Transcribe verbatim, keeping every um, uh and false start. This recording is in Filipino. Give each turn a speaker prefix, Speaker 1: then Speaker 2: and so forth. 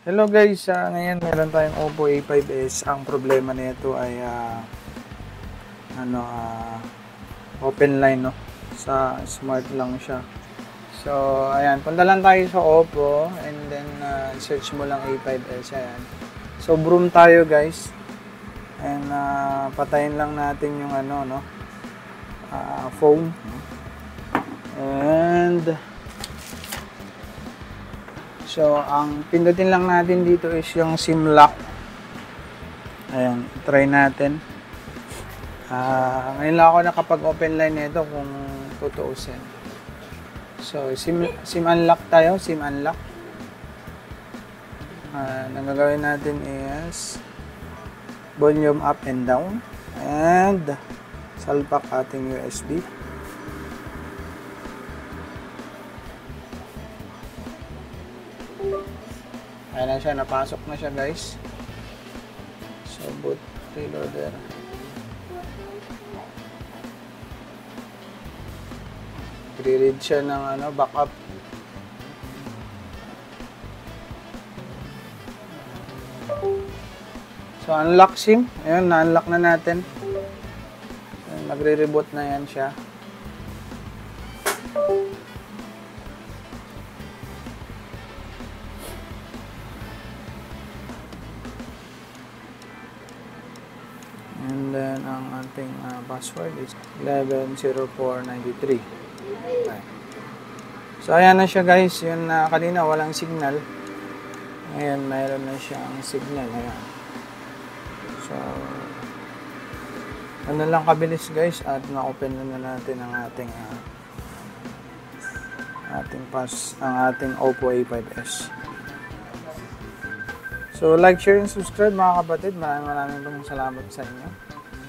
Speaker 1: Hello guys, uh, ngayon meron tayong Oppo A five S. Ang problema nito ay uh, ano uh, open line, no? Sa smart lang siya. So ayan, punta lang tayo sa Oppo and then uh, search mo lang A five S. Ayan. So broom tayo guys. And uh, patayin lang natin yung ano, no? Uh, phone. And so, ang pindutin lang natin dito is yung SIM lock. Ayan, try natin. Uh, ngayon lang ako nakapag-open line nito kung tutuusin. So, SIM, SIM unlock tayo, SIM unlock. Uh, ang gagawin natin is volume up and down. And salpak ating U S B. Ayan na siya, napasok na siya guys. So boot reloader. I-read siya ng ano, backup. So unlock SIM. Ayun, na-unlock na natin. Nagre-reboot na yan siya. And then, ang ating uh, password is eleven zero four nine three. Okay. So, ayan na siya guys. Yun na uh, kanina walang signal. Ngayon, mayroon na siyang signal. Ayan. So, ano lang kabilis guys. At na-open na, na natin ang ating uh, ating pass, ang ating Oppo A five S. So, like, share, and subscribe mga kapatid. Maraming maraming salamat sa inyo.